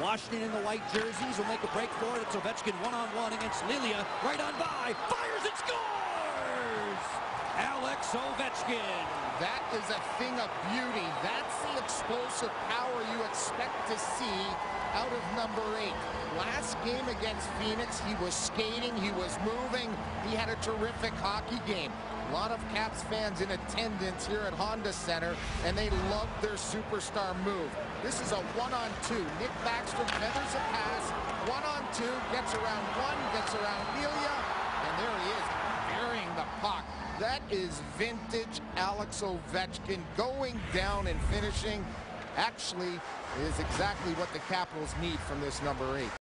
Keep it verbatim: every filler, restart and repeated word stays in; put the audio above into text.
Washington in the white jerseys will make a break for it. It's Ovechkin one-on-one against Lilia. Right on by. Fires and scores! Alex Ovechkin. That is a thing of beauty. That's the explosive power you expect to see out of number eight. Last game against Phoenix, he was skating, he was moving, he had a terrific hockey game. A lot of Caps fans in attendance here at Honda Center, and they loved their superstar move. This is a one-on-two. Nick Backstrom feathers a pass, one-on-two, gets around one, gets around Lilia, and there he is, burying the puck. That is vintage Alex Ovechkin going down and finishing. Actually, is exactly what the Capitals need from this number eight.